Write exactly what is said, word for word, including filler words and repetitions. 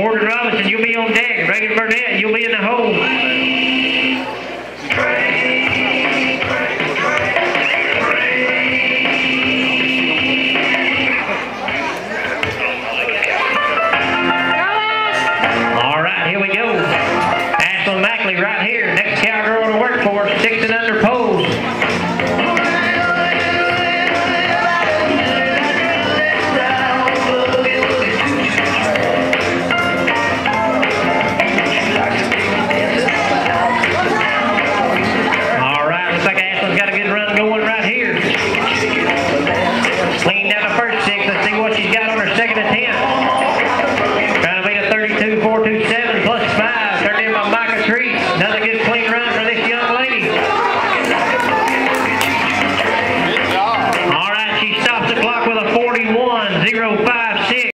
Morgan Robinson, you'll be on deck. Reagan Burnett, you'll be in the hole. All right, here we go. Ashlyn Mackley right here. Next cowgirl to work for us, six and under poles. Clean down the first six. Let's see what she's got on her second attempt. Trying to beat a thirty-two four two